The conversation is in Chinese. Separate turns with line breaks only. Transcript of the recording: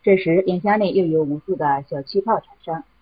这时，眼箱内又有无数的小气泡产生，